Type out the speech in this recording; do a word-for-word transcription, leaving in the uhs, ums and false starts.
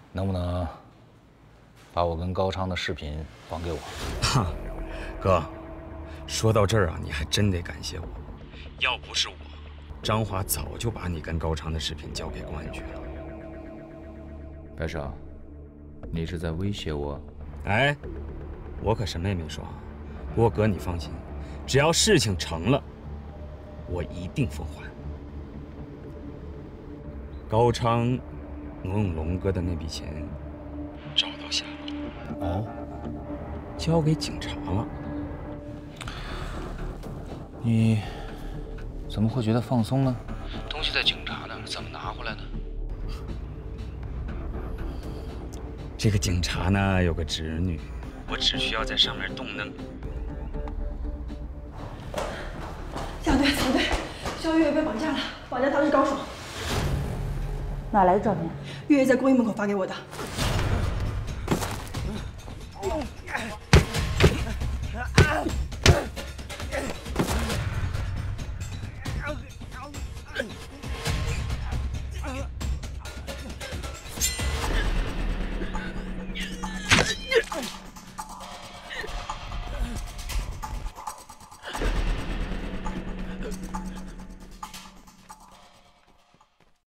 能不能把我跟高昌的视频还给我？ 哈，哥，说到这儿啊，你还真得感谢我。要不是我，张华早就把你跟高昌的视频交给公安局了。 白少，你是在威胁我？ 哎，我可什么也没说。不过哥，你放心，只要事情成了，我一定奉还。高昌挪用龙哥的那笔钱，找到下落了。哦，交给警察了。 你怎么会觉得放松呢？东西在警察那儿，怎么拿回来的？ 这个警察呢有个侄女，我只需要在上面动弄。 小队，小队，肖月月被绑架了，绑架他是高爽。 哪来的照片？ 月月在公寓门口发给我的。 哦